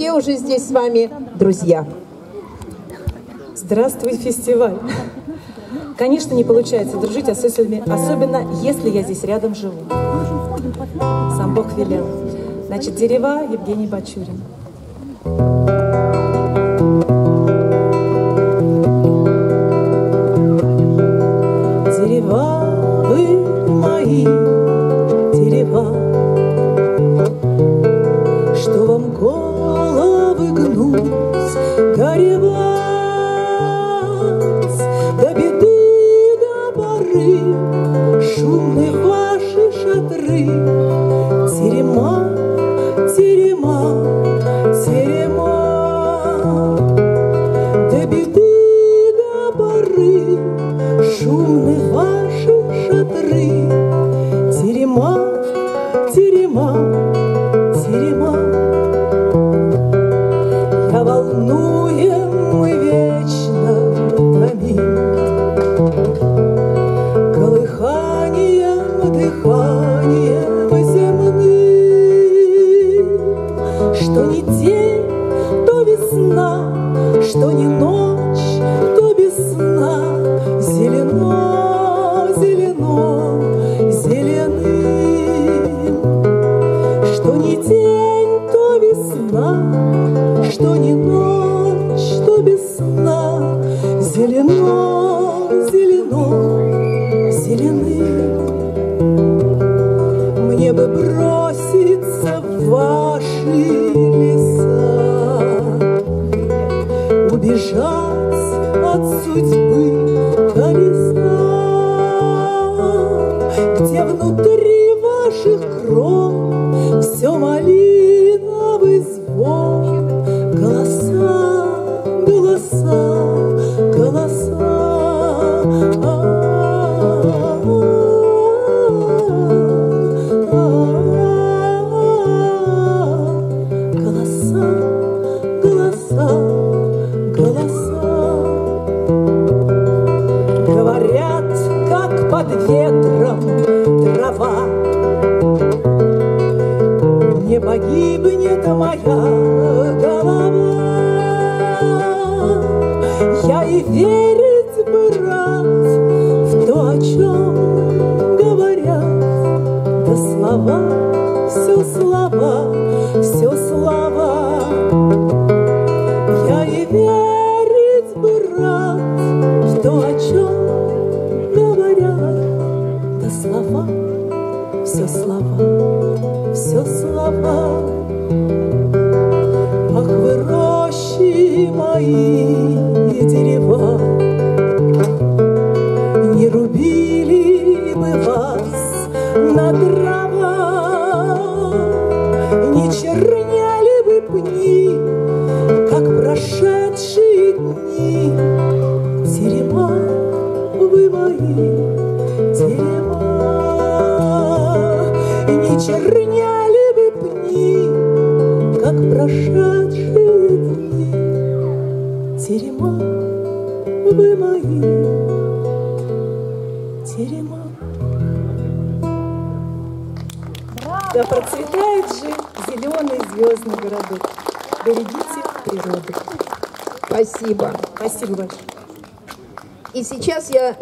все уже здесь с вами друзья. Здравствуй, фестиваль. Конечно, не получается дружить, особенно если я здесь рядом живу. Сам Бог велел. Значит, дерева, Евгений Бачурин. Дерева, вы мои дерева, что вам головы гнуть, горевать, до беды, до поры, шумны ваши шатры, терема, терема, терема, до беды, до поры, шумны ваши шатры, терема, терема, терема. Я волнуем и вечно томим, колыханием, дыханием земным, что не день, то весна, что не ночь, то без сна, зелено, зелено, зеленым, что не день, то весна, что не ночь, то без сна, зелено, зелено, зеленым. Мне бы броситься в ваши леса, убежать от судьбы колеса, где внутри ваших крон все малиновый звон, голоса, голоса, голоса. Голоса, голоса, говорят, как под ветром трава, не погибнет моя голова. Я и верить бы рад в то, о чем говорят, да слова, все слова, все слова. Я и верить бы рад в то, о чем говорят, да слова, все слова, все слова. Ах, вы рощи мои дерева, не рубили бы вас на дрова, не черняли бы пни, как прошедшие дни. Терема, вы мои терема, не черняли бы пни, как прошедшие дни. Терема, вы мои терема. Да процветает же зеленый звездный городок. Берегите природу. Спасибо. Спасибо большое. И сейчас я